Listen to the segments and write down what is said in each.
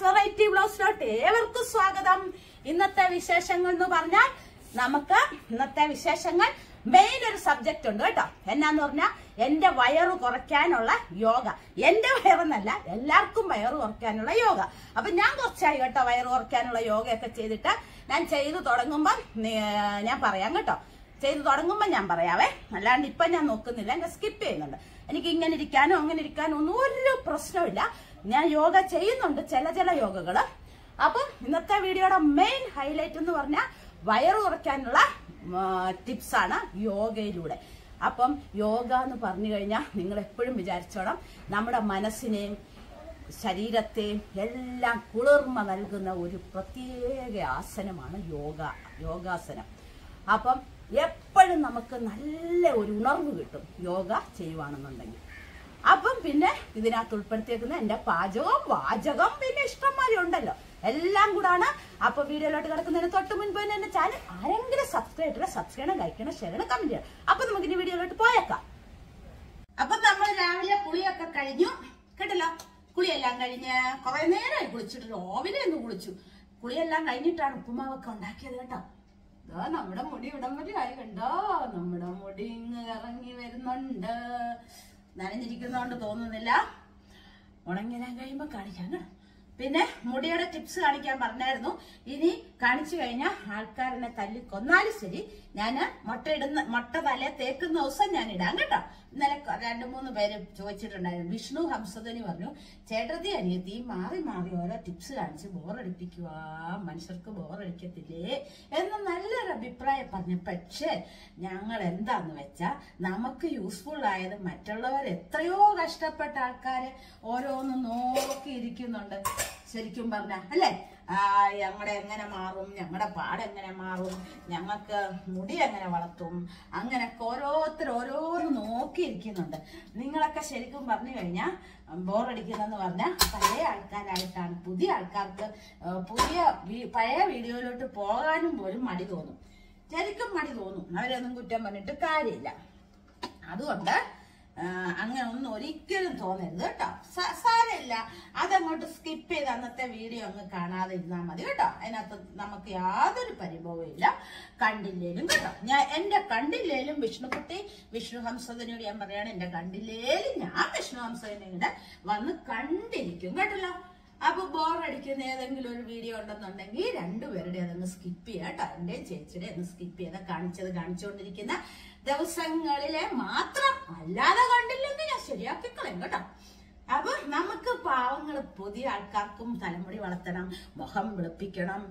Variety വ്ലോഗ്സിലോട്ട് ഏവർക്കും സ്വാഗതം. ഇന്നത്തെ വിശേഷങ്ങൾ എന്ന് പറഞ്ഞാൽ നമുക്ക് ഇന്നത്തെ വിശേഷങ്ങൾ മെയിൻ ഒരു സബ്ജക്ട് ഉണ്ട് കേട്ടോ. എന്നാന്ന് പറഞ്ഞാൽ എന്റെ വയറ് കുറയ്ക്കാനുള്ള യോഗ. എന്റെ വയറെന്നല്ല, എല്ലാവർക്കും വയറ് കുറയ്ക്കാനുള്ള യോഗ. അപ്പൊ ഞാൻ കുറച്ചായി കേട്ടോ വയറ് കുറയ്ക്കാനുള്ള യോഗയൊക്കെ ചെയ്തിട്ട്. ഞാൻ ചെയ്തു തുടങ്ങുമ്പം ഞാൻ പറയാം കേട്ടോ. ചെയ്തു തുടങ്ങുമ്പോൾ ഞാൻ പറയാവേ, അല്ലാണ്ട് ഇപ്പൊ ഞാൻ നോക്കുന്നില്ല, ഞാൻ സ്കിപ്പ് ചെയ്യുന്നുണ്ട്. എനിക്ക് ഇങ്ങനെ ഇരിക്കാനോ അങ്ങനെ ഇരിക്കാനോ ഒന്നും ഒരു പ്രശ്നമില്ല. ഞാൻ യോഗ ചെയ്യുന്നുണ്ട്, ചില യോഗകള്. അപ്പം ഇന്നത്തെ വീഡിയോയുടെ മെയിൻ ഹൈലൈറ്റ് എന്ന് പറഞ്ഞാൽ വയറ് കുറയ്ക്കാനുള്ള ടിപ്സ് ആണ് യോഗയിലൂടെ. അപ്പം യോഗ എന്ന് പറഞ്ഞു കഴിഞ്ഞാൽ നിങ്ങൾ എപ്പോഴും വിചാരിച്ചോണം, നമ്മുടെ മനസ്സിനെയും ശരീരത്തെയും എല്ലാം കുളിർമ നൽകുന്ന ഒരു പ്രത്യേക ആസനമാണ് യോഗാസനം. അപ്പം എപ്പോഴും നമുക്ക് നല്ല ഒരു ഉണർവ് കിട്ടും യോഗ ചെയ്യുവാണെന്നുണ്ടെങ്കിൽ. അപ്പം പിന്നെ ഇതിനകത്ത് ഉൾപ്പെടുത്തിയേക്കുന്ന എന്റെ പാചകം, വാചകം, പിന്നെ ഇഷ്ടംമാതിരി ഉണ്ടല്ലോ, എല്ലാം കൂടാണ്. അപ്പൊ വീഡിയോയിലോട്ട് കിടക്കുന്നതിന് തൊട്ട് മുൻപ് തന്നെ എന്റെ ചാനൽ ആരെങ്കിലും സബ്സ്ക്രൈബ് ചെയ്യണം, ലൈക്ക് ചെയ്യണം, ഷെയർ ചെയ്യണം, കമന്റ് ചെയ്യണം. അപ്പൊ നമുക്ക് ഇനി വീഡിയോയിലോട്ട് പോയേക്കാം. അപ്പൊ നമ്മൾ രാവിലെ കുളിയൊക്കെ കഴിഞ്ഞു കേട്ടല്ലോ. കുളിയെല്ലാം കഴിഞ്ഞ് കുറെ നേരമായി കുളിച്ചിട്ട്, രാവിലെ ഒന്ന് കുളിച്ചു. കുളിയെല്ലാം കഴിഞ്ഞിട്ടാണ് ഉപ്പുമാവൊക്കെ ഉണ്ടാക്കിയത് കേട്ടോ. നമ്മുടെ മുടി ഇവിടം വരെ ആയി കണ്ടോ. നമ്മുടെ മുടി ഇങ്ങ് ഇറങ്ങി വരുന്നുണ്ട്. നനഞ്ഞിരിക്കുന്നോണ്ട് തോന്നുന്നില്ല. ഉണങ്ങിരാൻ കഴിയുമ്പോ കാണിക്കാം. പിന്നെ മുടിയുടെ ടിപ്സ് കാണിക്കാൻ പറഞ്ഞായിരുന്നു. ഇനി കാണിച്ചു കഴിഞ്ഞാൽ ആൾക്കാരെന്നെ തല്ലി കൊന്നാലും ശരി, ഞാന് മുട്ട തലേ തേക്കുന്ന ദിവസം ഞാൻ ഇടാം കേട്ടോ. ഇന്നലെ 2-3 പേര് ചോദിച്ചിട്ടുണ്ടായിരുന്നു. വിഷ്ണു ഹംസധനി പറഞ്ഞു, ചേട്ടത്തി അനിയത്തി മാറി ഓരോ ടിപ്സ് കാണിച്ച് ബോറടിപ്പിക്കുക, മനുഷ്യർക്ക് ബോറടിക്കത്തില്ലേ എന്ന് നല്ലൊരു അഭിപ്രായം പറഞ്ഞു. പക്ഷേ ഞങ്ങൾ എന്താന്ന് വെച്ചാ, നമുക്ക് യൂസ്ഫുൾ ആയത് മറ്റുള്ളവർ എത്രയോ കഷ്ടപ്പെട്ട ആൾക്കാര് ഓരോന്ന് നോക്കിയിരിക്കുന്നുണ്ട്. ശരിക്കും പറഞ്ഞ അല്ലേ, ഞങ്ങളുടെ എങ്ങനെ മാറും, ഞങ്ങളുടെ പാടെങ്ങനെ മാറും, ഞങ്ങൾക്ക് മുടി എങ്ങനെ വളർത്തും, അങ്ങനെയൊക്കെ ഓരോന്ന് നോക്കിയിരിക്കുന്നുണ്ട്. നിങ്ങളൊക്കെ ശരിക്കും പറഞ്ഞു കഴിഞ്ഞാൽ ബോറടിക്കുന്നെന്ന് പറഞ്ഞാൽ പഴയ ആൾക്കാരായിട്ടാണ്. പുതിയ ആൾക്കാർക്ക് പഴയ വീഡിയോയിലോട്ട് പോകാനും പോലും മടി തോന്നും. ശരിക്കും മടി തോന്നും. അവരൊന്നും കുറ്റം പറഞ്ഞിട്ട് കാര്യമില്ല. അതുകൊണ്ട് അങ്ങനെ ഒന്നും ഒരിക്കലും തോന്നരുത് കേട്ടോ. സാരമില്ല, അതങ്ങോട്ട് സ്കിപ്പ് ചെയ്ത് അന്നത്തെ വീഡിയോ അങ്ങ് കാണാതെ ഇരുന്നാൽ മതി കേട്ടോ. അതിനകത്ത് നമുക്ക് യാതൊരു പരിഭവവും ഇല്ല. കണ്ടില്ലേലും കേട്ടോ, എന്റെ കണ്ടില്ലേലും വിഷ്ണു ഹംസധനിയോട് ഞാൻ പറയാണ്, എന്റെ കണ്ടില്ലേലും ഞാൻ വിഷ്ണു ഹംസധനിയുടെ വന്ന് കണ്ടിരിക്കും കേട്ടല്ലോ. അപ്പൊ ബോറടിക്കുന്ന ഏതെങ്കിലും ഒരു വീഡിയോ ഉണ്ടെന്നുണ്ടെങ്കിൽ രണ്ടുപേരുടെ അതങ്ങ് സ്കിപ്പ് ചെയ്യാം കേട്ടോ. എന്റെയും ചേച്ചിയുടെ ഒന്ന് സ്കിപ്പ് ചെയ്ത് കാണിച്ചുകൊണ്ടിരിക്കുന്ന ദിവസങ്ങളിലെ മാത്രം, അല്ലാതെ കണ്ടില്ലെങ്കിൽ ഞാൻ ശരിയാക്കിക്കളയും കേട്ടോ. അപ്പൊ നമുക്ക് പാവങ്ങൾ പുതിയ ആൾക്കാർക്കും തലമുടി വളർത്തണം, മുഖം വെളുപ്പിക്കണം,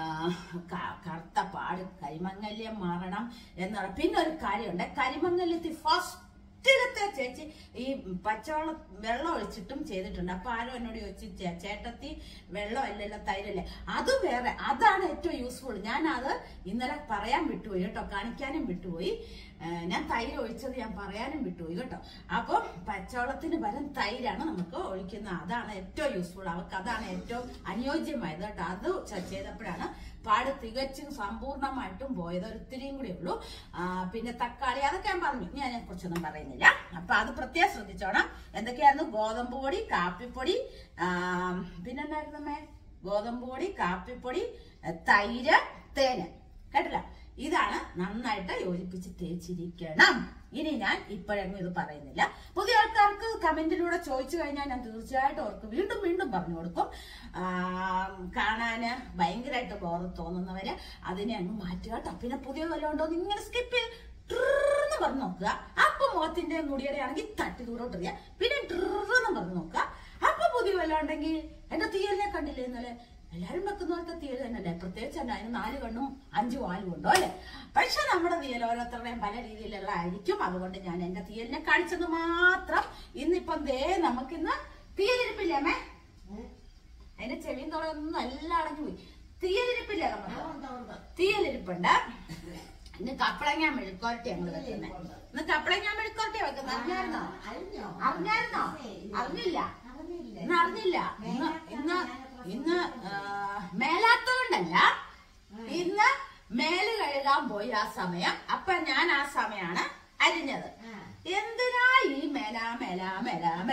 കറുത്ത പാട് കരിമങ്ങല്യം മാറണം എന്നുള്ള. പിന്നെ ഒരു കാര്യമുണ്ട്, കരിമങ്ങല്യത്തിൽ ഫസ്റ്റിലത്തെ ചേച്ചി ഈ പച്ചവെള്ളം വെള്ളം ഒഴിച്ചിട്ടും ചെയ്തിട്ടുണ്ട്. അപ്പൊ ആരോ എന്നോട് ചോദിച്ചു, ചേട്ടത്തി വെള്ളം അല്ലല്ലോ തൈരല്ലേ? അത് വേറെ, അതാണ് ഏറ്റവും യൂസ്ഫുൾ. ഞാൻ അത് ഇന്നലെ പറയാൻ വിട്ടുപോയി കേട്ടോ, കാണിക്കാനും വിട്ടുപോയി. ഞാൻ തൈര് ഒഴിച്ചത് ഞാൻ പറയാനും വിട്ടുപോയി കേട്ടോ. അപ്പൊ പച്ചവെള്ളത്തിന് പകരം തൈരാണ് നമുക്ക് ഒഴിക്കുന്നത്. അതാണ് ഏറ്റവും യൂസ്ഫുൾ. അവർക്ക് അതാണ് ഏറ്റവും അനുയോജ്യമായത് കേട്ടോ. അത് ചെയ്തപ്പോഴാണ് പാട് തികച്ചും സമ്പൂർണമായിട്ടും പോയത്. ഒരിത്തിരിയും കൂടെ ഉള്ളൂ. പിന്നെ തക്കാളി അതൊക്കെ ഞാൻ പറഞ്ഞു, ഞാൻ അതിനെ കുറിച്ചൊന്നും പറയുന്നില്ല. അപ്പൊ അത് പ്രത്യേകം ശ്രദ്ധിച്ചോണം. എന്തൊക്കെയായിരുന്നു? ഗോതമ്പ് പൊടി, കാപ്പിപ്പൊടി, പിന്നെന്തായിരുന്നമ്മേ? ഗോതമ്പ് പൊടി, കാപ്പിപ്പൊടി, തൈര്, തേന് കേട്ടല്ലോ. ഇതാണ് നന്നായിട്ട് യോജിപ്പിച്ച് തേച്ചിരിക്കണം. ഇനി ഞാൻ ഇപ്പോഴെങ്ങും ഇത് പറയുന്നില്ല. പുതിയ ആൾക്കാർക്ക് കമന്റിലൂടെ ചോദിച്ചു കഴിഞ്ഞാൽ ഞാൻ തീർച്ചയായിട്ടും അവർക്ക് വീണ്ടും പറഞ്ഞു കൊടുക്കും. കാണാന് ഭയങ്കരമായിട്ട് ബോറ് തോന്നുന്നവര് അതിനെ അങ്ങ് മാറ്റുക കേട്ടോ. പിന്നെ പുതിയ വല്ലതും ഉണ്ടോ ഇങ്ങനെ സ്കിപ്പ് ചെയ്ത് പറഞ്ഞു നോക്കുക. അപ്പൊ മുഖത്തിന്റെ മുടിയുടെ ആണെങ്കിൽ തട്ടി ദൂരോട്ടിറിയ, പിന്നെ ട്രെന്ന് പറഞ്ഞു നോക്കുക. അപ്പൊ പുതിയ വല്ലതും ഉണ്ടെങ്കിൽ എന്റെ തീയലിനെ കണ്ടില്ലേ ഇന്നലെ? എല്ലാരും വെക്കുന്ന പോലത്തെ തീയൽ തന്നെയല്ലേ, പ്രത്യേകിച്ച് തന്നെ അതിന് 4 കണ്ണും 5 വാലും ഉണ്ടോ അല്ലെ? പക്ഷെ നമ്മുടെ തീയൽ ഓരോരുത്തരുടെയും പല രീതിയിലുള്ള ആയിരിക്കും. അതുകൊണ്ട് ഞാൻ എന്റെ തീയലിനെ കാണിച്ചത് മാത്രം. ഇന്നിപ്പം നമുക്കിന്ന് തീയലിരിപ്പില്ലേ അമ്മേ? അതിന്റെ ചെവിയും തോളൊന്നും എല്ലാം അടഞ്ഞു പോയി. തീയലിരിപ്പില്ലേ? നമ്മൾ തീയലിരിപ്പുണ്ട്. ഇന്ന് കപ്പളങ്ങ മെഴുക്കോരട്ടി ഞങ്ങള് വെക്കുന്നത്. ഇന്ന് കപ്പളങ്ങ മെഴുക്കോരട്ടി വെക്കുന്നത് അറിഞ്ഞായിരുന്നോ? അറിഞ്ഞില്ല. ഇന്ന് മേലാത്തോണ്ടല്ല, ഇന്ന് മേല് കഴുകാൻ പോയി ആ സമയം. അപ്പൊ ഞാൻ ആ സമയമാണ് അരിഞ്ഞത്. എന്തിനാ ഈ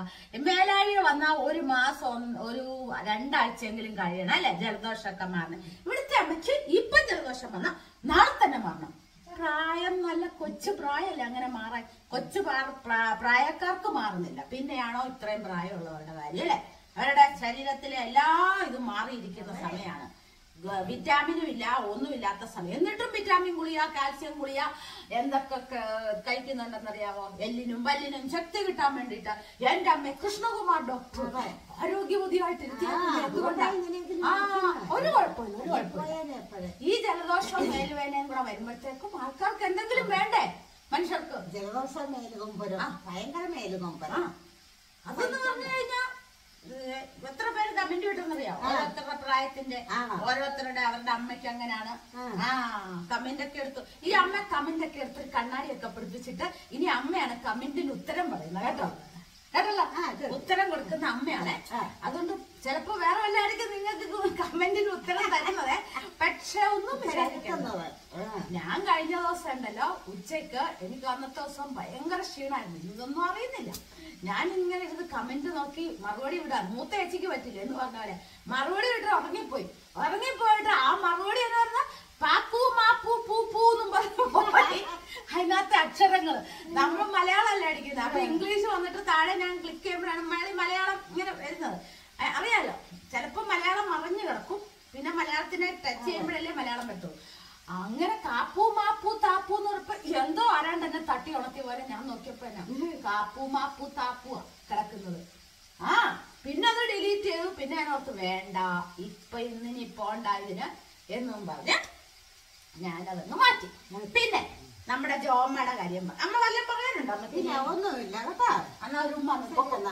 മേലാഴി വന്നാൽ ഒരു മാസം ഒരു 2 ആഴ്ചയെങ്കിലും കഴിയണം അല്ലെ ജലദോഷമൊക്കെ മാറണം. ഇവിടുത്തെ അമ്മയ്ക്ക് ഇപ്പം ജലദോഷം വന്നാൽ നാളെ തന്നെ മാറണം. പ്രായം നല്ല കൊച്ചു പ്രായമല്ല അങ്ങനെ മാറാൻ. കൊച്ചു പ്രായക്കാർക്ക് മാറുന്നില്ല, പിന്നെയാണോ ഇത്രയും പ്രായമുള്ളവരുടെ കാര്യം അല്ലെ? അവരുടെ ശരീരത്തിലെ എല്ലാ ഇതും മാറിയിരിക്കുന്ന സമയമാണ്. വിറ്റാമിനും ഇല്ല, ഒന്നുമില്ലാത്ത സമയം. എന്നിട്ടും വിറ്റാമിൻ ഗുളിക, കാൽസ്യം ഗുളിക എന്തൊക്കെ കഴിക്കുന്നുണ്ടെന്നറിയാവോ? എല്ലിനും പല്ലിനും ശക്തി കിട്ടാൻ വേണ്ടിട്ട്. എന്റെ അമ്മ കൃഷ്ണകുമാർ ഡോക്ടർ ആരോഗ്യബുദ്ധിയായിട്ടിരിക്കുന്നത് എന്തുകൊണ്ടാണ്? ഒരു കുഴപ്പമില്ല. ഈ ജലദോഷവും മേലുവേനയും കൂടെ വരുമ്പോഴത്തേക്കും ആൾക്കാർക്ക് എന്തെങ്കിലും വേണ്ടേ? മനുഷ്യർക്ക് ജലദോഷം മേലുകൊമ്പരം, ഭയങ്കര മേലുകൊമ്പരം. അതെന്ന് പറഞ്ഞു കഴിഞ്ഞാൽ എത്ര പേര് കമന്റ് കിട്ടുന്നറിയോ? ഓരോരുത്തരുടെ പ്രായത്തിന്റെ, ഓരോരുത്തരുടെ അവരുടെ അമ്മയ്ക്ക് അങ്ങനെയാണ്. കമന്റ് ഒക്കെ എടുത്തു. ഈ അമ്മ കമന്റ് ഒക്കെ എടുത്ത് കണ്ണാടിയൊക്കെ പിടിപ്പിച്ചിട്ട് ഇനി അമ്മയാണ് കമന്റിന് ഉത്തരം പറയുന്നത് കേട്ടോ. കേട്ടല്ലോ, ഉത്തരം കൊടുക്കുന്ന അമ്മയാണ്. അതുകൊണ്ട് ചിലപ്പോ വേറെ വല്ലായിരിക്കും നിങ്ങൾക്ക് കമന്റിന് ഉത്തരം തരുന്നത്. പക്ഷെ ഒന്നും വിചാരിക്കുന്നത്, ഞാൻ കഴിഞ്ഞ ദിവസം ഉണ്ടല്ലോ ഉച്ചയ്ക്ക് എനിക്ക് അന്നത്തെ ദിവസം ഭയങ്കര ക്ഷീണമായിരുന്നു. ഇതൊന്നും അറിയുന്നില്ല. ഞാൻ ഇങ്ങനെ ഇരുന്ന് കമന്റ് നോക്കി മറുപടി വിടാൻ. മൂത്ത ചേച്ചിക്ക് പറ്റില്ല എന്ന് പറഞ്ഞ പോലെ മറുപടി വിട്ട് ഉറങ്ങിപ്പോയിട്ട് ആ മറുപടി എന്ന് പറഞ്ഞാൽ പാപ്പു മാപ്പു പൂ പൂന്നും പറഞ്ഞു. അതിനകത്തെ അക്ഷരങ്ങള് നമ്മൾ മലയാളമല്ല അടിക്കുന്നത്. അപ്പൊ ഇംഗ്ലീഷ് വന്നിട്ട് താഴെ ഞാൻ ക്ലിക്ക് ചെയ്യുമ്പോഴാണ് മലയാളം ഇങ്ങനെ വരുന്നത്. അറിയാലോ, ചിലപ്പോ മലയാളം മറിഞ്ഞു കിടക്കും. പിന്നെ മലയാളത്തിനെ ടച്ച് ചെയ്യുമ്പോഴല്ലേ മലയാളം പറ്റുള്ളൂ. അങ്ങനെ കാപ്പു മാപ്പു താപ്പു എന്ന് പറഞ്ഞപ്പോ എന്തോ ആരാണ്ട് എന്നെ തട്ടി ഉണർത്തിയ പോലെ ഞാൻ നോക്കിയപ്പോ കാപ്പു മാപ്പു താപ്പുവാ കിടക്കുന്നത്. പിന്നെ അത് ഡിലീറ്റ് ചെയ്തു. പിന്നെ ഞാൻ ഓർത്ത് വേണ്ട, ഇപ്പൊ ഇന്നിനി പോണ്ട ഇതിന് എന്നും പറഞ്ഞ് ഞാനതൊന്ന് മാറ്റി. പിന്നെ നമ്മുടെ ജോമ്മയുടെ കാര്യം അമ്മ വല്ലതും പറയാനുണ്ടോ? ഒന്നുമില്ല കേട്ടോ. എന്നാ ഒരു ഉമ്മ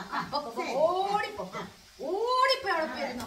ഓടിപ്പോ അവിടെ പോയിരുന്നു.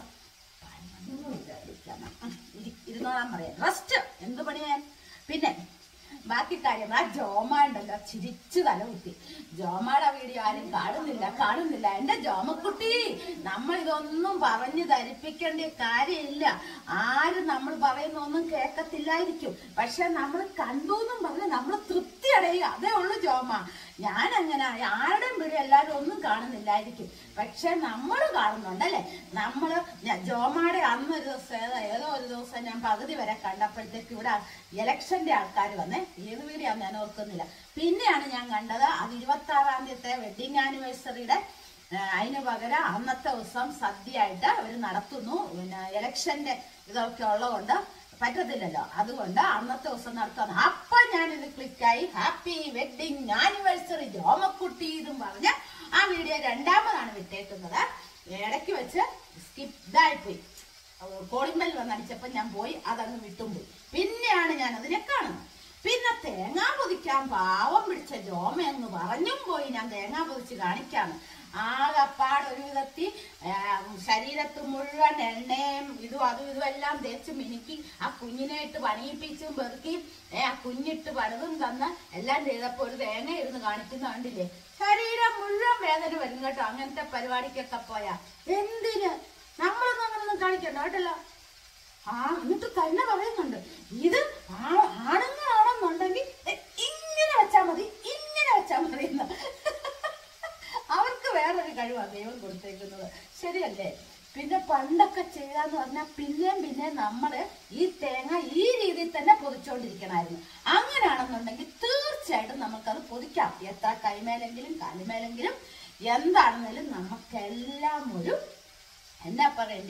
ഇരുന്നോളാൻ പറയാം. റെസ്റ്റ് എന്ത് പണിയാൻ. പിന്നെ ബാക്കി കാര്യം, ആ ജോമ ഉണ്ടല്ലോ ചിരിച്ചു തലകുത്തി. ജോമയുടെ വീഡിയോ ആരും കാണുന്നില്ല. എന്റെ ജോമക്കുട്ടി, നമ്മൾ ഇതൊന്നും പറഞ്ഞു ധരിപ്പിക്കേണ്ട കാര്യമില്ല. ആരും നമ്മൾ പറയുന്നൊന്നും കേൾക്കത്തില്ലായിരിക്കും. പക്ഷെ നമ്മൾ കണ്ടു എന്നും പറഞ്ഞ് നമ്മൾ തൃപ്തി അടയുക, അതേ ഉള്ളു ജോമ. ഞാൻ അങ്ങനെ ആരുടെയും വീഡിയോ എല്ലാവരും ഒന്നും കാണുന്നില്ലായിരിക്കും. പക്ഷെ നമ്മൾ കാണുന്നുണ്ടല്ലേ. നമ്മള് ജോമയുടെ അന്നൊരു ദിവസം ഏതോ ഒരു ദിവസം ഞാൻ പകുതി വരെ കണ്ടപ്പോഴത്തേക്ക് ഇവിടെ ഇലക്ഷന്റെ ആൾക്കാർ വന്നേ. ഏത് വീഡിയോ ഞാൻ ഓർക്കുന്നില്ല. പിന്നെയാണ് ഞാൻ കണ്ടത് അത് 26-ാം തീയതി വെഡിങ് ആനിവേഴ്സറിയുടെ. അതിന് പകരം അന്നത്തെ ദിവസം സദ്യയായിട്ട് അവർ നടത്തുന്നു. പിന്നെ ഇലക്ഷന്റെ ഇതൊക്കെ ഉള്ളതുകൊണ്ട് പറ്റത്തില്ലല്ലോ, അതുകൊണ്ട് അന്നത്തെ ദിവസം നടത്തുന്നു. അപ്പൊ ഞാനിത് ക്ലിക്കായി ഹാപ്പി വെഡിങ് ആനിവേഴ്സറി ജോമക്കുട്ടി എന്നും പറഞ്ഞ് ആ വീഡിയോ 2ാമതാണ് വിട്ടേക്കുന്നത്. ഇടയ്ക്ക് വെച്ച് സ്കിപ്ഡായിപ്പോയി. കോളിംഗ് ബെൽ വന്നടിച്ചപ്പോ ഞാൻ പോയി, അതങ്ങ് വിട്ടും പോയി. പിന്നെയാണ് ഞാൻ അതിനെ കാണുന്നത്. പിന്നെ തേങ്ങാ പൊതിക്കാൻ പാവം പിടിച്ച ജോമ എന്ന് പറഞ്ഞും പോയി ഞാൻ തേങ്ങാ പൊതിച്ച് കാണിക്കാണ്. ആകപ്പാട് ഒരു വിധത്തിൽ ശരീരത്ത് മുഴുവൻ എണ്ണയും അതും എല്ലാം തേച്ച് മിനുക്കി ആ കുഞ്ഞിനായിട്ട് പണിയിപ്പിച്ചും പെറുക്കി ആ കുഞ്ഞിട്ട് പലതും തന്ന് എല്ലാം ചെയ്തപ്പോ ഒരു തേങ്ങ ഇരുന്ന് കാണിക്കുന്ന കണ്ടില്ലേ? ശരീരം മുഴുവൻ വേദന വരും കേട്ടോ അങ്ങനത്തെ പരിപാടിക്കൊക്കെ പോയാ. എന്തിന് നമ്മളൊന്നും അങ്ങനൊന്നും കാണിക്കണ്ട കേട്ടല്ലോ. എന്നിട്ട് തന്നെ പറയുന്നുണ്ട്, ഇത് ആണുങ്ങളാണെന്നുണ്ടെങ്കിൽ ഇങ്ങനെ വെച്ചാ മതി എന്ന്. അവർക്ക് വേറൊരു കഴിവാണ് ദൈവം കൊടുത്തേക്കുന്നത്, ശരിയല്ലേ? പിന്നെ പണ്ടൊക്കെ ചെയ്യാന്ന് പറഞ്ഞാൽ പിന്നെ നമ്മള് ഈ തേങ്ങ ഈ രീതിയിൽ തന്നെ പൊതിച്ചോണ്ടിരിക്കണമായിരുന്നു. അങ്ങനെയാണെന്നുണ്ടെങ്കിൽ തീർച്ചയായിട്ടും നമുക്കത് പൊതിക്കാം. എത്ര കൈമേലെങ്കിലും കാലുമേലെങ്കിലും എന്താണെങ്കിലും നമുക്കെല്ലാം എന്നാ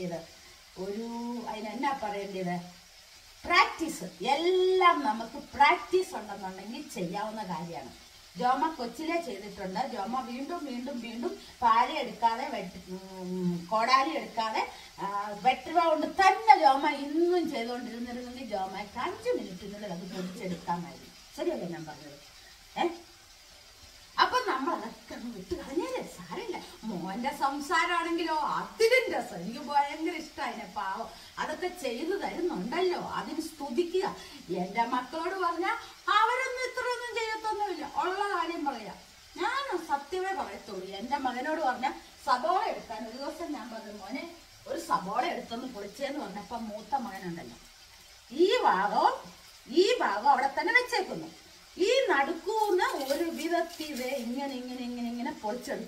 പറയേണ്ടത് പ്രാക്ടീസ്. എല്ലാം നമുക്ക് പ്രാക്ടീസ് ഉണ്ടെന്നുണ്ടെങ്കിൽ ചെയ്യാവുന്ന കാര്യമാണ്. ജോമ കൊച്ചിലെ ചെയ്തിട്ടുണ്ട്. ജോമ വീണ്ടും പാല് എടുക്കാതെ കോടാലി എടുക്കാതെ വെട്ടുക കൊണ്ട് തന്നെ ജോമ ഇന്നും ചെയ്തുകൊണ്ടിരുന്നിരുന്നെങ്കിൽ ജോമയ്ക്ക് 5 മിനിറ്റിനുള്ളിൽ അത് പൊടിച്ചെടുക്കാമായിരുന്നു. ശരിയല്ലേ ഞാൻ പറഞ്ഞത്? അപ്പൊ നമ്മൾ അതൊക്കെ വിട്ട് കളഞ്ഞേ സാരമില്ല. മോന്റെ സംസാരമാണെങ്കിലോ അതിലും രസം. എനിക്ക് ഭയങ്കര ഇഷ്ടമായി. പാവം അതൊക്കെ ചെയ്തു തരുന്നുണ്ടല്ലോ, അതിന് സ്തുതിക്കുക. എന്റെ മക്കളോട് പറഞ്ഞാൽ അവരൊന്നും ഇത്രയൊന്നും ചെയ്യത്തൊന്നുമില്ല. ഉള്ള കാര്യം പറയാം, ഞാൻ സത്യമേ പറയത്തുള്ളൂ. എന്റെ മകനോട് പറഞ്ഞാൽ സബോള എടുക്കാൻ ഒരു ദിവസം ഞാൻ പറഞ്ഞു, മോനെ ഒരു സബോള എടുത്തൊന്ന് പൊളിച്ചേന്ന് പറഞ്ഞപ്പോ മൂത്ത മകനുണ്ടല്ലോ ഈ ഭാഗം അവിടെ തന്നെ വെച്ചേക്കുന്നു. ഈ നടുക്കൂന്ന് ഒരു വിധത്തിൽ ഇങ്ങനെ പൊളിച്ചെടുത്ത്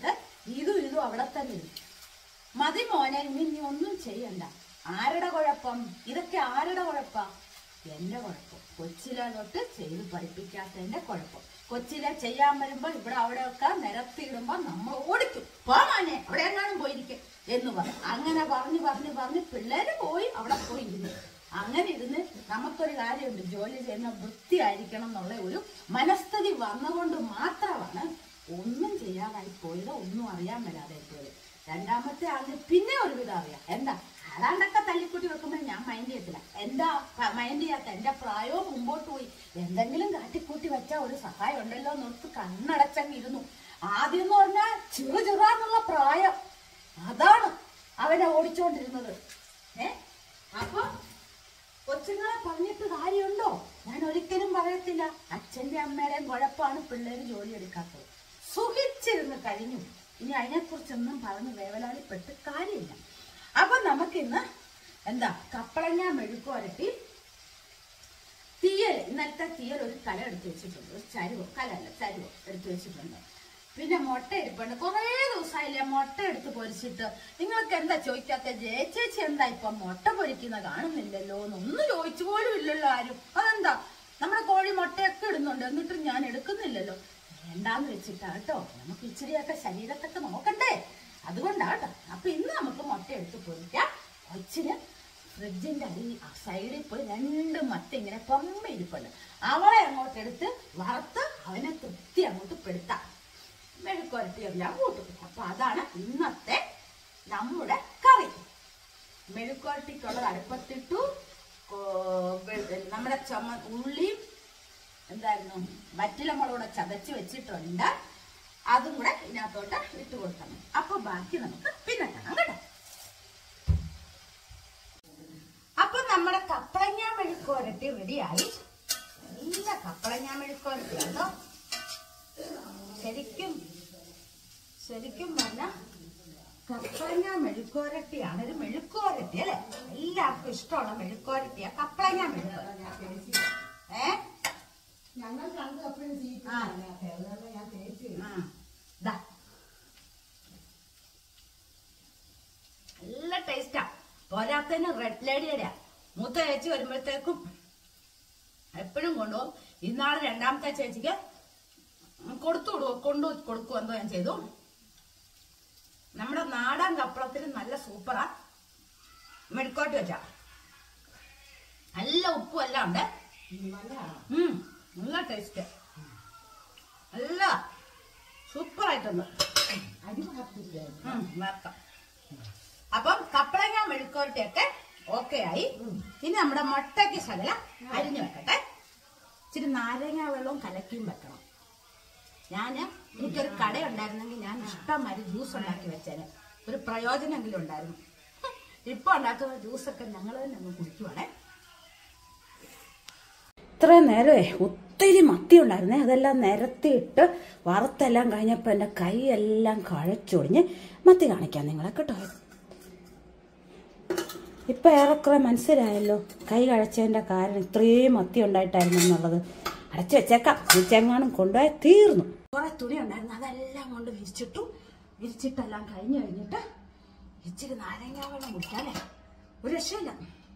ഇതും അവിടെ തന്നെ ഇരിക്കും. മതി മോനെ, ഇനി ഒന്നും ചെയ്യണ്ട. ആരുടെ കുഴപ്പം? ഇതൊക്കെ ആരുടെ കുഴപ്പാ? എന്റെ കുഴപ്പം. കൊച്ചിലെ തൊട്ട് ചെയ്ത് പഠിപ്പിക്കാത്തതിന്റെ കുഴപ്പം. കൊച്ചിലെ ചെയ്യാൻ വരുമ്പോ ഇവിടെ അവിടെയൊക്കെ നിരത്തിയിടുമ്പോ നമ്മൾ ഓടിക്കും. പോ മോനെ, അവിടെ എങ്ങാനും പോയിരിക്കും എന്ന് പറഞ്ഞു. അങ്ങനെ പറഞ്ഞ് പിള്ളേര് പോയി അവിടെ പോയി ഇരുന്നു. അങ്ങനെ ഇരുന്ന് നമുക്കൊരു കാര്യമുണ്ട്, ജോലി ചെയ്യുന്ന വൃത്തിയായിരിക്കണം എന്നുള്ള ഒരു മനസ്ഥിതി വന്നുകൊണ്ട് മാത്രമാണ് ഒന്നും ചെയ്യാതായി പോയത്, ഒന്നും അറിയാൻ വരാതെ പോയത്. രണ്ടാമത്തെ ആളിന് പിന്നെ ഒരുവിധം അറിയാം. എന്താ അതാണ്ടൊക്കെ തല്ലിക്കുട്ടി വെക്കുമ്പോൾ ഞാൻ മൈൻഡ് ചെയ്യത്തില്ല. എന്താ മൈൻഡ് ചെയ്യാത്ത? എന്റെ പ്രായവും മുമ്പോട്ട് പോയി. എന്തെങ്കിലും കാട്ടിക്കൂട്ടി വെച്ചാൽ ഒരു സഹായം ഉണ്ടല്ലോ എന്നോർത്ത് കണ്ണടച്ചങ്ങിരുന്നു. ആദ്യം എന്ന് പറഞ്ഞാൽ ചെറുചെറുന്നുള്ള പ്രായം, അതാണ് അവനെ ഓടിച്ചോണ്ടിരുന്നത്. അപ്പൊ കൊച്ചുങ്ങളെ പറഞ്ഞിട്ട് കാര്യമുണ്ടോ? ഞാൻ ഒരിക്കലും പറയത്തില്ല. അച്ഛന്റെ അമ്മയുടെയും കുഴപ്പമാണ് പിള്ളേര് ജോലി എടുക്കാത്തത്. സുഖിച്ചിരുന്ന് കഴിഞ്ഞു. ഇനി അതിനെക്കുറിച്ചൊന്നും പറഞ്ഞ് വേവലാളിപ്പെട്ട് കാര്യമില്ല. അപ്പൊ നമുക്കിന്ന് എന്താ കപ്പളങ്ങ മെഴുക്കുവരട്ടി തീയൽ. ഇന്നലത്തെ തീയൽ ഒരു കല എടുത്ത് വെച്ചിട്ടുണ്ട്, ഒരു ചരുവോ എടുത്ത് വെച്ചിട്ടുണ്ട്. പിന്നെ മുട്ട ഇരിപ്പുണ്ട്. കുറേ ദിവസമായില്ലേ മുട്ട എടുത്ത് പൊരിച്ചിട്ട്. നിങ്ങൾക്ക് എന്താ ചോദിക്കാത്ത? ജയച്ചേച്ചി എന്താ ഇപ്പൊ മുട്ട പൊരിക്കുന്ന കാണുന്നില്ലല്ലോ എന്നൊന്നും ചോദിച്ചു പോലും ഇല്ലല്ലോ ആരും. അതെന്താ? നമ്മുടെ കോഴി മുട്ടയൊക്കെ ഇടുന്നുണ്ട്, എന്നിട്ടും ഞാൻ എടുക്കുന്നില്ലല്ലോ. വേണ്ടാന്ന് വെച്ചിട്ടാ കേട്ടോ. നമുക്ക് ഇച്ചിരിയൊക്കെ ശരീരത്തൊക്കെ നോക്കണ്ടേ, അതുകൊണ്ടാട്ടോ. അപ്പൊ ഇന്ന് നമുക്ക് മുട്ട എടുത്ത് പൊരിക്കാം. കൊച്ചിന് ഫ്രിഡ്ജിന്റെ സൈഡിൽ പോയി 2 മത്ത ഇങ്ങനെ പമ്മ ഇരിപ്പുണ്ട്. അവളെ അങ്ങോട്ട് എടുത്ത് വറുത്ത് അവനെ തൃപ്തി അങ്ങോട്ട് പെടുത്താം. മെഴുക്കുവരട്ടി എല്ലാം കൂട്ടും. അപ്പൊ അതാണ് ഇന്നത്തെ നമ്മുടെ കറി. മെഴുക്കുവരട്ടിക്കുള്ളത് അടുപ്പത്തിട്ടു. നമ്മുടെ ഉള്ളിയും എന്തായിരുന്നു വറ്റലമുളകൂടെ ചതച്ച് വെച്ചിട്ടുണ്ട്. അതും കൂടെ ഇതിനകത്തോട്ട് ഇട്ട് കൊടുക്കണം. അപ്പൊ ബാക്കി നമുക്ക് പിന്നെ കാണാം കേട്ടോ. അപ്പൊ നമ്മുടെ കപ്പളങ്ങ മെഴുക്കുവരട്ടി റെഡിയായി. നല്ല കപ്പളങ്ങ മെഴുക്കുവരട്ടി കേട്ടോ. ശരിക്കും പറഞ്ഞ കപ്പളങ്ങ മെഴുക്കുവരട്ടിയാണ്. ഒരു മെഴുക്കുവരട്ടി അല്ലെ, എല്ലാവർക്കും ഇഷ്ടമുള്ള മെഴുക്കുവരട്ടിയാ കപ്പളങ്ങ മെഴുക്കുവരട്ടി. ഞങ്ങൾ നല്ല ടേസ്റ്റാ. പോരാത്തതിന് റെഡ് ലേഡിയുടെ മൂത്ത ചേച്ചി വരുമ്പോഴത്തേക്കും എപ്പോഴും കൊണ്ടുപോകും. ഇന്നാള് രണ്ടാമത്തെ ചേച്ചിക്ക് കൊണ്ടു കൊടുക്കും. എന്തോ ഞാൻ ചെയ്തു. നമ്മുടെ നാടൻ കപ്പളത്തിന് നല്ല സൂപ്പറാ മെഴുക്കോട്ട് വെച്ചാ. നല്ല ഉപ്പും എല്ലാം ഉണ്ട്. നല്ല ടേസ്റ്റ്, നല്ല സൂപ്പറായിട്ടുണ്ട്. വറുക്കാം. അപ്പം കപ്പളങ്ങ മെഴുക്കോരട്ടിയൊക്കെ ഓക്കെ ആയി. ഇനി നമ്മുടെ മുട്ടയ്ക്ക് ശകലം അരിഞ്ഞു വെക്കട്ടെ. ഇച്ചിരി നാരങ്ങ വെള്ളവും കലക്കിയും വെക്കണം. എനിക്കൊരു കട ഉണ്ടായിരുന്നെങ്കിൽ ഞാൻ ഇഷ്ടംമാതിരി ജ്യൂസ് ഉണ്ടാക്കി വെച്ചേനെ. ഒരു പ്രയോജനമെങ്കിലും ഉണ്ടായിരുന്നു. ഇപ്പൊ ഉണ്ടാക്കുന്ന ജ്യൂസൊക്കെ ഞങ്ങൾ തന്നെ ഒന്ന് കുടിക്കുവാണേ. ഇത്രയും നേരമേ ഒത്തിരി മത്തി ഉണ്ടായിരുന്നേ. അതെല്ലാം നിരത്തിയിട്ട് വറുത്തെല്ലാം കഴിഞ്ഞപ്പോൾ എൻ്റെ കൈയെല്ലാം കഴച്ചൊടിഞ്ഞ്. മത്തി കാണിക്കാം നിങ്ങളെ കേട്ടോ. ഇപ്പം ഏറെക്കുറെ മനസ്സിലായല്ലോ കൈ കഴച്ചതിൻ്റെ കാരണം. ഇത്രയും മത്തി ഉണ്ടായിട്ടായിരുന്നു എന്നുള്ളത്. അടച്ചു വെച്ചേക്കാം. ഉച്ചെങ്ങാനും കൊണ്ടുപോയി തീർന്നു. കുറെ തുണി ഉണ്ടായിരുന്നു, അതെല്ലാം കൊണ്ട് വിരിച്ചിട്ടെല്ലാം കഴിഞ്ഞിട്ട് ഇച്ചിരി നാരങ്ങ വെള്ളം കുടിക്കാല്ലേ. ഒരു രക്ഷയില്ല.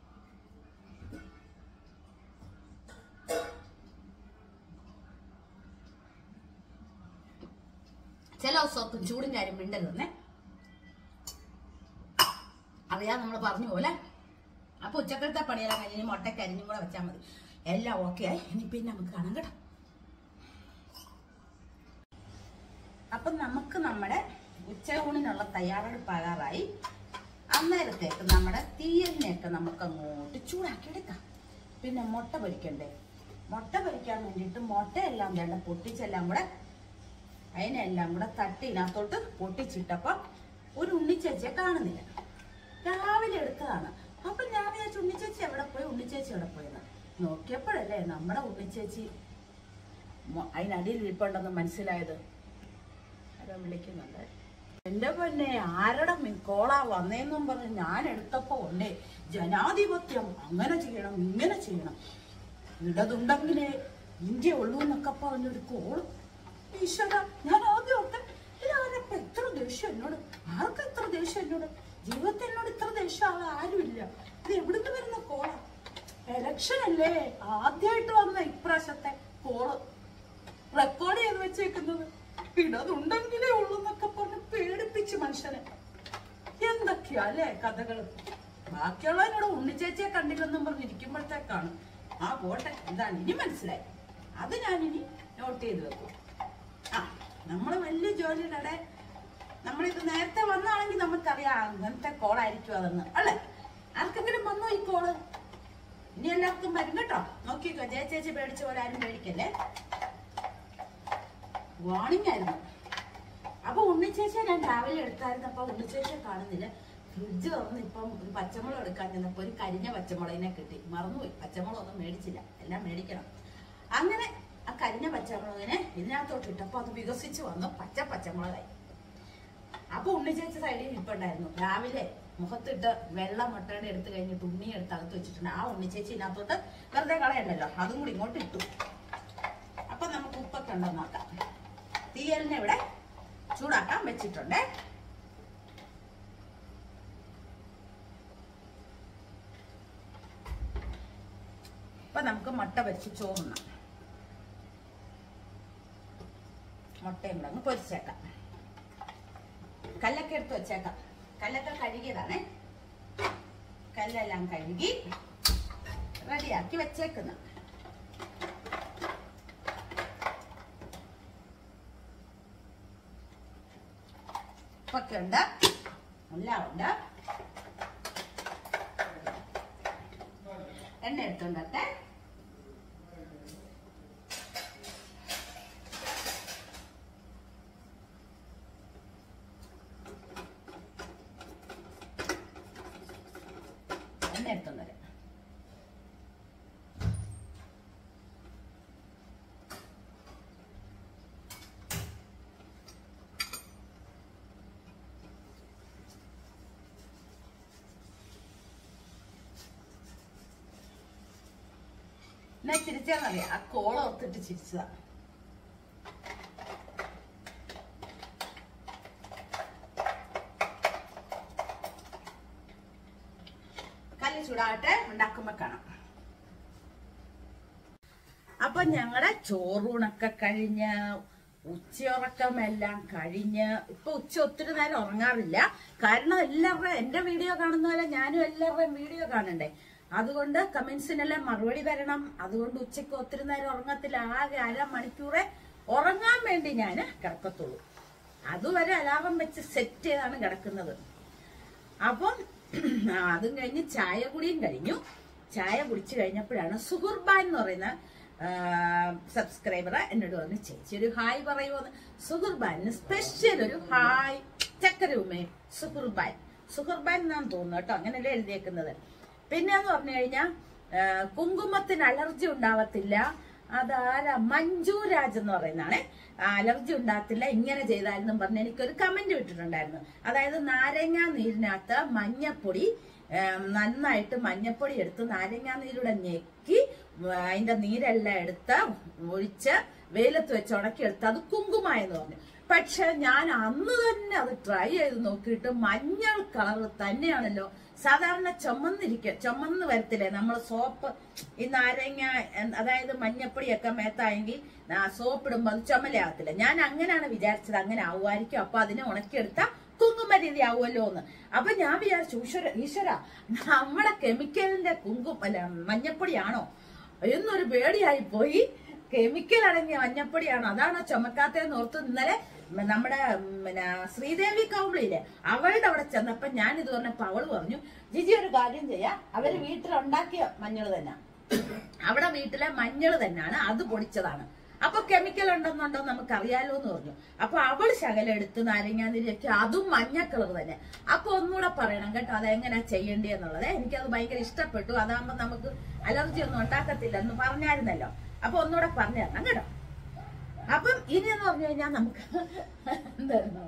ചില ദിവസമൊക്കെ ചൂടും കാര്യം മിണ്ടരുതെന്നേ. അറിയാം നമ്മൾ പറഞ്ഞ പോലെ. അപ്പൊ ഉച്ചക്കലത്തെ പണിയെല്ലാം കഴിഞ്ഞ് മുട്ടയ്ക്ക് അരിഞ്ഞും കൂടെ വെച്ചാൽ മതി. എല്ലാം ഓക്കെ ആയി. ഇനി പിന്നെ നമുക്ക് കാണാം കേട്ടോ. അപ്പൊ നമുക്ക് നമ്മുടെ ഉച്ചയൂണിനുള്ള തയ്യാറെടുപ്പാകാറായി. അന്നേരത്തേക്ക് നമ്മുടെ തീയലിനെയൊക്കെ നമുക്ക് അങ്ങോട്ട് ചൂടാക്കി എടുക്കാം. പിന്നെ മുട്ട പൊരിക്കണ്ടേ? മുട്ട പൊരിക്കാൻ വേണ്ടിയിട്ട് മുട്ടയെല്ലാം വേണ്ട പൊട്ടിച്ചെല്ലാം കൂടെ അതിനെല്ലാം കൂടെ തട്ടി ഇതിനകത്തോട്ട് പൊട്ടിച്ചിട്ടപ്പോ ഒരു ഉണ്ണിച്ചേച്ചിയെ കാണുന്നില്ല. രാവിലെ എടുത്തതാണ്. അപ്പൊ ഞാൻ വിചാരിച്ചു ഉണ്ണിച്ചേച്ചി എവിടെ പോയെന്ന് നോക്കിയപ്പോഴല്ലേ നമ്മുടെ ഉണ്ണിച്ചേച്ചി അതിനടിയിൽ ഇരിപ്പുണ്ടെന്ന് മനസ്സിലായത്. ആരോ വിളിക്കുന്നുണ്ട്. എന്റെ പൊന്നെ, ആരുടെ കോളാ വന്നേന്നും പറഞ്ഞ് ഞാൻ എടുത്തപ്പോ ഉണ്ടേ ജനാധിപത്യം, അങ്ങനെ ചെയ്യണം ഇങ്ങനെ ചെയ്യണം, ഇടതുണ്ടെങ്കിലേ ഇന്ത്യ ഉള്ളൂ എന്നൊക്കെ പറഞ്ഞൊരു കോള്. ഈശ്വര, ഞാൻ ആദ്യം ഓർത്തെ ഇതാരപ്പ എത്ര ദേഷ്യം എന്നോട്? ആർക്കും ഇത്ര ദേഷ്യം എന്നോട്? ജീവിതത്തിൽ എന്നോട് ഇത്ര ദേഷ്യം ആരുമില്ല. ഇത് എവിടുന്ന് വരുന്ന കോള? എലക്ഷൻ അല്ലേ, ആദ്യമായിട്ട് വന്ന ഇപ്രാവശ്യത്തെ കോള് റെക്കോർഡ് ചെയ്ത് വെച്ചേക്കുന്നത്. ഇടതുണ്ടെങ്കിലേ ഉള്ളൂ എന്നൊക്കെ പറഞ്ഞ് പേടിപ്പിച്ച് മനുഷ്യനെ. എന്തൊക്കെയാ അല്ലേ കഥകള്. ബാക്കിയുള്ള എന്നോട് ഉണ്ണിച്ചേച്ചിയെ കണ്ടില്ലെന്നും പറഞ്ഞിരിക്കുമ്പോഴത്തേക്കാണ് ആ പോട്ടെ എന്താണ് ഇനി മനസ്സിലായി. അത് ഞാനിനി നോട്ട് ചെയ്ത് വെക്കും. ആ നമ്മള് വലിയ ജോലിയുടെ നമ്മളിത് നേരത്തെ വന്നാണെങ്കിൽ നമുക്കറിയാം അങ്ങനത്തെ കോളായിരിക്കും അതെന്ന് അല്ലേ. ആർക്കെങ്കിലും വന്നോ ഈ കോള്? ഇനി എല്ലാവർക്കും വരും കേട്ടോ. നോക്കിക്കോ, ചേച്ചി പേടിച്ച പോലെ ആരും പേടിക്കല്ലേ. വാണിംഗ് ആയിരുന്നു. അപ്പൊ ഉണ്ണിച്ചേച്ചിയെ ഞാൻ രാവിലെ എടുത്തായിരുന്നപ്പോ ഉണ്ണിച്ചേച്ചിയെ കാണുന്നില്ല. ഫ്രിഡ്ജ് തുറന്ന് ഇപ്പം ഒരു പച്ചമുളക് എടുക്കാൻ ചെന്നപ്പോ ഒരു കരിഞ്ഞ പച്ചമുളകിനെ കിട്ടി. മറന്നുപോയി, പച്ചമുളകൊന്നും മേടിച്ചില്ല, എല്ലാം മേടിക്കണം. അങ്ങനെ ആ കരിഞ്ഞ പച്ചമുളകിനെ ഇതിനകത്തോട്ട് ഇട്ടപ്പോ അത് വികസിച്ച് വന്നു പച്ചമുളകായി. അപ്പൊ ഉണ്ണിച്ചേച്ചി സൈഡിൽ ഇപ്പുണ്ടായിരുന്നു. രാവിലെ മുഖത്തിട്ട് വെള്ളം മുട്ടയുടെ എടുത്ത് കഴിഞ്ഞിട്ട് ഉണ്ണി എടുത്ത് അകത്ത് വെച്ചിട്ടുണ്ട്. ആ ഉണ്ണിച്ചേച്ചി ഇതിനകത്തോട്ട് വെറുതെ കളയണ്ടല്ലോ, അതും കൂടി ഇങ്ങോട്ട് ഇട്ടു. അപ്പൊ നമുക്ക് ഉപ്പൊക്കെ ഉണ്ടോ നോക്കാം. തീയലിനെ ഇവിടെ ചൂടാക്കാൻ വെച്ചിട്ടുണ്ട്. അപ്പൊ നമുക്ക് മുട്ട പൊരിച്ച് ചോറുണ്ണാം. മുട്ടയും കൂടെ അങ്ങ് പൊരിച്ചേക്കാം. കല്ലൊക്കെ എടുത്ത് വെച്ചേക്കാം. കല്ലൊക്കെ കഴുകിയതാണേ. കല്ലെല്ലാം കഴുകി റെഡിയാക്കി വെച്ചേക്കുന്ന. ഉപ്പൊക്കെ ഉണ്ട്, എല്ലാം ഉണ്ട്. എണ്ണ എടുത്തോണ്ടത്തെ. എണ്ണ എടുത്തോണ്ടര. എന്നാ ചിരിച്ചാന്നറിയാം, ആ കോള ഓർത്തിട്ട് ചിരിച്ചതാ. കല്ല് ചൂടാകട്ടെ, ഉണ്ടാക്കുമ്പോ കാണാം. അപ്പൊ ഞങ്ങളുടെ ചോറൂണൊക്കെ കഴിഞ്ഞ് ഉച്ചയുറക്കമെല്ലാം കഴിഞ്ഞ് ഇപ്പൊ ഉച്ച ഒത്തിരി നേരം ഉറങ്ങാറില്ല. കാരണം എല്ലാവരുടെയും എന്റെ വീഡിയോ കാണുന്ന പോലെ ഞാനും എല്ലാവരുടെയും വീഡിയോ കാണണ്ടേ. അതുകൊണ്ട് കമന്റ്സിനെല്ലാം മറുപടി തരണം. അതുകൊണ്ട് ഉച്ചയ്ക്ക് ഒത്തിരി നേരം ഉറങ്ങത്തില്ല. ആകെ 1/2 മണിക്കൂറെ ഉറങ്ങാൻ വേണ്ടി ഞാൻ കിടക്കത്തുള്ളൂ. അതുവരെ അലാറം വെച്ച് സെറ്റ് ചെയ്താണ് കിടക്കുന്നത്. അപ്പം അതും കഴിഞ്ഞ് ചായ കുടിയും കഴിഞ്ഞു. ചായ കുടിച്ചു കഴിഞ്ഞപ്പോഴാണ് സുഹുർബാൻ എന്ന് പറയുന്ന സബ്സ്ക്രൈബർ എന്നോട് പറഞ്ഞു, ചേച്ചി ഒരു ഹായ് പറയുമോന്ന്. സുഹുർബാനിന് സ്പെഷ്യൽ ഒരു ഹായ്. ചക്കരൂമേ സുഹുർബാൻ എന്നാണ് തോന്നുന്നു കേട്ടോ, അങ്ങനെയല്ലേ എഴുതിയേക്കുന്നത്. പിന്നെ എന്ന് പറഞ്ഞു കഴിഞ്ഞാൽ കുങ്കുമത്തിന് അലർജി ഉണ്ടാവത്തില്ല. അതാരാ, മഞ്ജു രാജ് എന്ന് പറയുന്നതാണ്. അലർജി ഉണ്ടാകത്തില്ല ഇങ്ങനെ ചെയ്താലെന്നും പറഞ്ഞ് എനിക്കൊരു കമന്റ് വിട്ടിട്ടുണ്ടായിരുന്നു. അതായത് നാരങ്ങാ നീരിനകത്ത് മഞ്ഞപ്പൊടി, നന്നായിട്ട് മഞ്ഞപ്പൊടി എടുത്ത് നാരങ്ങാ നീരുടെ ഞെക്കി അതിന്റെ നീരെല്ലാം എടുത്ത് ഒഴിച്ച് വെയിലത്ത് വെച്ച് ഉണക്കി എടുത്ത് അത് കുങ്കുമായെന്ന് പറഞ്ഞു. പക്ഷെ ഞാൻ അന്ന് തന്നെ അത് ട്രൈ ചെയ്ത് നോക്കിയിട്ട് മഞ്ഞൾ കളർ തന്നെയാണല്ലോ. സാധാരണ ചുമന്ന് വരത്തില്ലേ നമ്മൾ സോപ്പ്, ഈ നാരങ്ങ അതായത് മഞ്ഞപ്പൊടിയൊക്കെ മേത്തായെങ്കിൽ സോപ്പ് ഇടുമ്പോ അത് ചുമലാകത്തില്ല. ഞാൻ അങ്ങനെയാണ് വിചാരിച്ചത്, അങ്ങനെ ആവുമായിരിക്കും. അപ്പൊ അതിനെ ഉണക്കിയെടുത്ത കുങ്കുമ രീതി ആവുമല്ലോ എന്ന്. അപ്പൊ ഞാൻ വിചാരിച്ചു, ഈശ്വര നമ്മുടെ കെമിക്കലിന്റെ മഞ്ഞപ്പൊടിയാണോ എന്നൊരു പേടിയായി പോയി. കെമിക്കൽ അടങ്ങിയ മഞ്ഞപ്പൊടിയാണോ, അതാണോ ചുമക്കാത്തതെന്ന് ഓർത്ത് ഇന്നലെ നമ്മുടെ ശ്രീദേവി കൗളിയില്ലേ അവളുടെ അവിടെ ചെന്നപ്പോ ഞാൻ ഇത് പറഞ്ഞപ്പോ അവള് പറഞ്ഞു, ജിജി ഒരു കാര്യം ചെയ്യാം, അവര് വീട്ടിലുണ്ടാക്കിയ മഞ്ഞള് തന്നെ, അവിടെ വീട്ടിലെ മഞ്ഞള് തന്നെയാണ്, അത് പൊടിച്ചതാണ്, അപ്പൊ കെമിക്കൽ ഉണ്ടെന്നുണ്ടോ നമുക്ക് അറിയാലോ എന്ന് പറഞ്ഞു. അപ്പൊ അവൾ ശകലം എടുത്ത് നാരങ്ങാതിരിയൊക്കെ അതും മഞ്ഞ കളർ തന്നെ. അപ്പൊ ഒന്നുകൂടെ പറയണം കേട്ടോ അതെങ്ങനെയാ ചെയ്യേണ്ടതെന്നുള്ളത്. എനിക്കത് ഭയങ്കര ഇഷ്ടപ്പെട്ടു. അതാകുമ്പോ നമുക്ക് അലർജി ഒന്നും ഉണ്ടാക്കത്തില്ല എന്ന് പറഞ്ഞായിരുന്നല്ലോ. അപ്പൊ ഒന്നുകൂടെ പറഞ്ഞു തരണം കേട്ടോ. അപ്പം ഇനിയെന്ന് പറഞ്ഞു കഴിഞ്ഞാൽ നമുക്ക് എന്തായിരുന്നു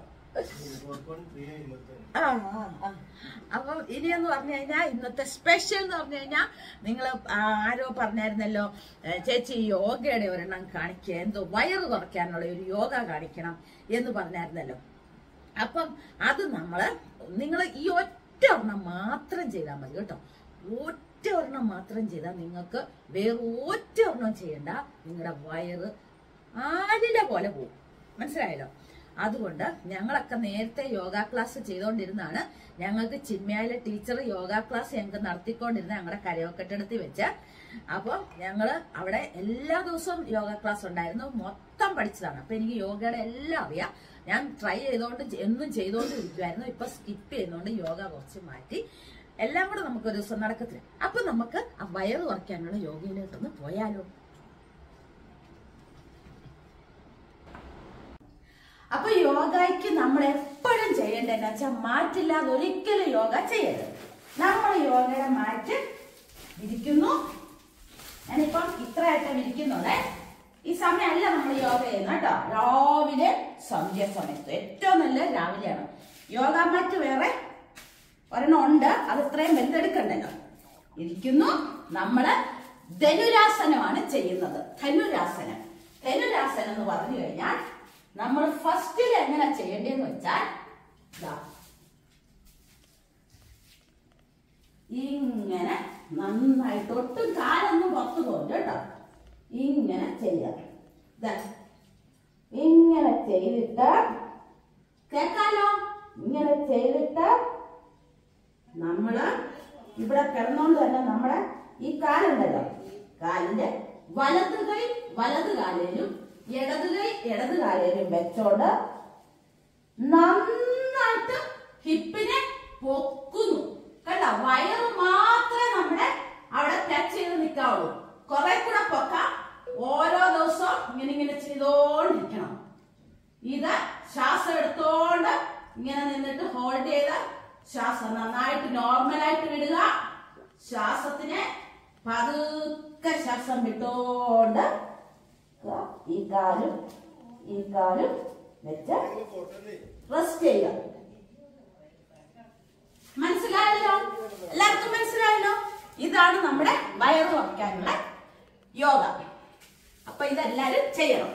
അപ്പം ഇനിയെന്ന് പറഞ്ഞു കഴിഞ്ഞാൽ ഇന്നത്തെ സ്പെഷ്യൽ എന്ന് പറഞ്ഞു കഴിഞ്ഞാൽ നിങ്ങൾ ആരോ പറഞ്ഞായിരുന്നല്ലോ, ചേച്ചി യോഗയുടെ ഒരെണ്ണം കാണിക്കുക, എന്തോ വയറ് കുറയ്ക്കാനുള്ള ഒരു യോഗ കാണിക്കണം എന്ന് പറഞ്ഞായിരുന്നല്ലോ. അപ്പം അത് നിങ്ങൾ ഈ ഒറ്റ ഒരെണ്ണം മാത്രം ചെയ്താൽ മതി കേട്ടോ. ഒറ്റ ഒരെണ്ണം മാത്രം ചെയ്താൽ നിങ്ങൾക്ക് വേറെ ഒറ്റ ഒരെണ്ണം ചെയ്യണ്ട. നിങ്ങളുടെ വയറ് ആടിന്റെ പോലെ പോകും. മനസ്സിലായല്ലോ? അതുകൊണ്ട് ഞങ്ങളൊക്കെ നേരത്തെ യോഗ ക്ലാസ് ചെയ്തുകൊണ്ടിരുന്നാണ്. ഞങ്ങൾക്ക് ചിന്മയായിലെ ടീച്ചർ യോഗ ക്ലാസ് ഞങ്ങൾക്ക് നടത്തിക്കൊണ്ടിരുന്ന ഞങ്ങളുടെ കരയോക്കെട്ടടുത്ത് വെച്ച്. അപ്പൊ ഞങ്ങള് അവിടെ എല്ലാ ദിവസവും യോഗ ക്ലാസ് ഉണ്ടായിരുന്നു. മൊത്തം പഠിച്ചതാണ്. അപ്പൊ എനിക്ക് യോഗയുടെ എല്ലാം അറിയാം. ഞാൻ ട്രൈ ചെയ്തോണ്ട് എന്നും ചെയ്തോണ്ടിരിക്കുമായിരുന്നു. ഇപ്പൊ സ്കിപ്പ് ചെയ്യുന്നോണ്ട് യോഗ കുറച്ച് മാറ്റി. എല്ലാം കൂടെ നമുക്ക് ഒരു ദിവസം നടക്കത്തില്ല. അപ്പൊ നമുക്ക് ആ വയറ് കുറയ്ക്കാനുള്ള യോഗയിലോട്ടൊന്ന് പോയാലോ? അപ്പൊ യോഗയ്ക്ക് നമ്മൾ എപ്പോഴും ചെയ്യേണ്ടതെന്ന് വെച്ചാൽ മാറ്റില്ലാതെ ഒരിക്കലും യോഗ ചെയ്യരുത്. നമ്മൾ യോഗയുടെ മാറ്റ് ഇരിക്കുന്നു. ഞാനിപ്പം ഇത്രയായിട്ട് ഇരിക്കുന്നുണ്ട്. ഈ സമയമല്ല നമ്മൾ യോഗ ചെയ്യുന്നത് കേട്ടോ. രാവിലെ സന്ധ്യ സമയത്ത് ഏറ്റവും നല്ല രാവിലെയാണ്. യോഗ മാറ്റ് വേറെ ഒരെണ്ണം ഉണ്ട്. അത് ഇത്രയും വലുതെടുക്കണ്ടല്ലോ. ഇരിക്കുന്നു. നമ്മള് ധനുരാസനമാണ് ചെയ്യുന്നത്. ധനുരാസനം എന്ന് പറഞ്ഞു കഴിഞ്ഞാൽ നമ്മൾ ഫസ്റ്റിൽ എങ്ങനെ ചെയ്യേണ്ടതെന്ന് വെച്ചാൽ ഇങ്ങനെ നന്നായിട്ട് ഒട്ടും കാലൊന്നും പുറത്തു പോകും കേട്ടോ. ഇങ്ങനെ ചെയ്യാം. ഇങ്ങനെ ചെയ്തിട്ട് കേൾക്കാലോ? ഇങ്ങനെ ചെയ്തിട്ട് നമ്മള് ഇവിടെ കിടന്നോണ്ട് തന്നെ നമ്മുടെ ഈ കാലുണ്ടല്ലോ, കാലിന്റെ വലത് കൈ വലത് കാലിലും ഇടത് കൈ ഇടത് കാലിലും വെച്ചോണ്ട് നന്നായിട്ട് ഹിപ്പിനെ പൊക്കുന്നു കേട്ടോ. വയറ് മാത്രമേ നമ്മുടെ അവിടെ ടച്ച് ചെയ്ത് നിൽക്കാവുള്ളൂ. കുറെ കൂടെ പൊക്കാം. ഓരോ ദിവസവും ഇങ്ങനെ ചെയ്തോണ്ടിരിക്കണം. ഇത് ശ്വാസം എടുത്തോണ്ട് ഇങ്ങനെ നിന്നിട്ട് ഹോൾഡ് ചെയ്ത് ശ്വാസം നന്നായിട്ട് നോർമലായിട്ട് വിടുക. ശ്വാസത്തിനെ പതുക്കെ ശ്വാസം വിട്ടോണ്ട് ഈ കാലും വെച്ച് റെസ്റ്റ് ചെയ്യുക. മനസ്സിലായല്ലോ? എല്ലാവർക്കും മനസ്സിലായല്ലോ? ഇതാണ് നമ്മുടെ വയറ് കുറയ്ക്കാനുള്ള യോഗ. അപ്പൊ ഇതെല്ലാരും ചെയ്യണം.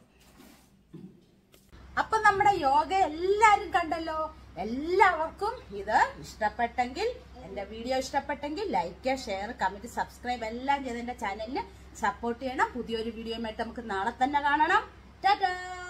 അപ്പൊ നമ്മുടെ യോഗ എല്ലാരും കണ്ടല്ലോ. എല്ലാവർക്കും ഇത് ഇഷ്ടപ്പെട്ടെങ്കിൽ, എന്റെ വീഡിയോ ഇഷ്ടപ്പെട്ടെങ്കിൽ ലൈക്ക്, ഷെയർ, കമന്റ്, സബ്സ്ക്രൈബ് എല്ലാം ചെയ്ത് എന്റെ ചാനലിന് സപ്പോർട്ട് ചെയ്യണം. പുതിയൊരു വീഡിയോയുമായിട്ട് നമുക്ക് നാളെ തന്നെ കാണണം. ടാറ്റാ.